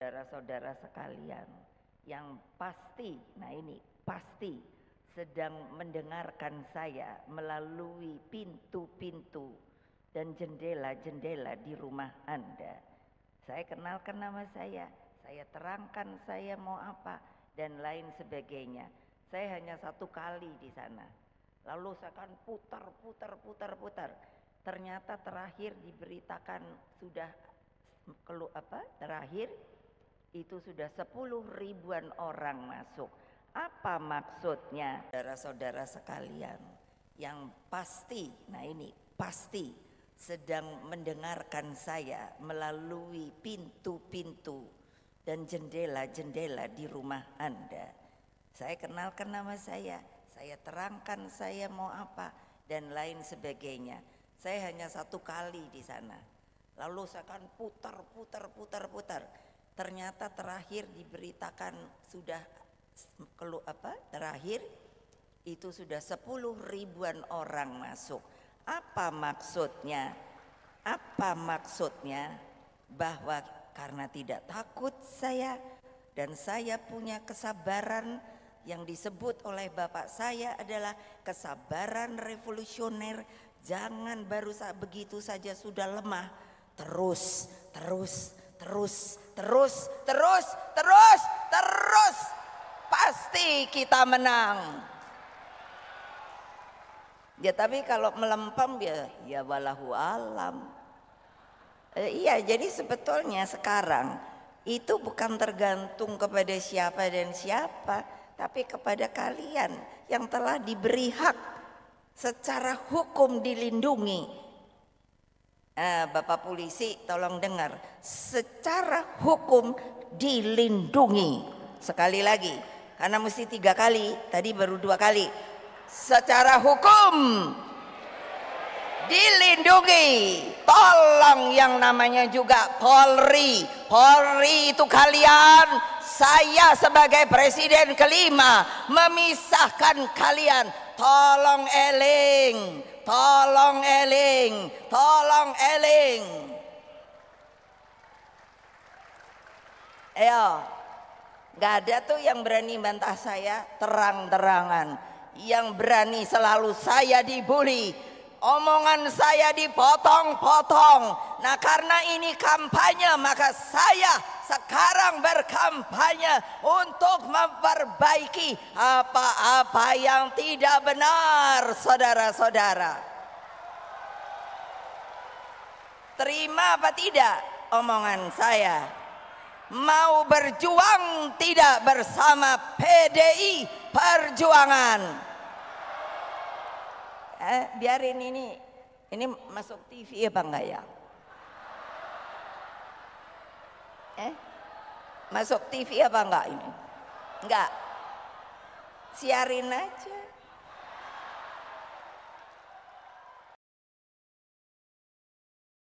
Saudara-saudara sekalian yang pasti, nah ini pasti sedang mendengarkan saya melalui pintu-pintu dan jendela-jendela di rumah Anda. Saya kenalkan nama saya terangkan saya mau apa dan lain sebagainya. Saya hanya satu kali di sana. Lalu saya akan putar. Ternyata terakhir diberitakan sudah terakhir itu sudah 10.000-an orang masuk. Apa maksudnya? Saudara-saudara sekalian yang pasti, nah ini pasti sedang mendengarkan saya melalui pintu-pintu dan jendela-jendela di rumah Anda. Saya kenalkan nama saya terangkan saya mau apa dan lain sebagainya. Saya hanya satu kali di sana. Lalu saya akan putar. Ternyata terakhir diberitakan sudah terakhir itu sudah 10.000-an orang masuk. Apa maksudnya? Bahwa karena tidak takut saya dan saya punya kesabaran yang disebut oleh bapak saya adalah kesabaran revolusioner. Jangan baru begitu saja sudah lemah, terus pasti kita menang. Ya tapi kalau melempem ya walahu alam. Iya, jadi sebetulnya sekarang itu bukan tergantung kepada siapa dan siapa, tapi kepada kalian yang telah diberi hak secara hukum dilindungi. Bapak polisi tolong dengar, secara hukum dilindungi. Sekali lagi, karena mesti 3 kali, tadi baru 2 kali. Secara hukum dilindungi. Tolong yang namanya juga Polri itu kalian, saya sebagai presiden kelima memisahkan kalian. Tolong eling. Ayo, gak ada tuh yang berani bantah saya terang-terangan, yang berani selalu saya dibully, omongan saya dipotong-potong. Nah karena ini kampanye, maka saya sekarang berkampanye untuk memperbaiki apa-apa yang tidak benar, saudara-saudara. Terima apa tidak omongan saya? Mau berjuang tidak bersama PDI Perjuangan? Biarin ini masuk TV apa enggak ya? Masuk TV apa enggak ini? Enggak. Siarin aja.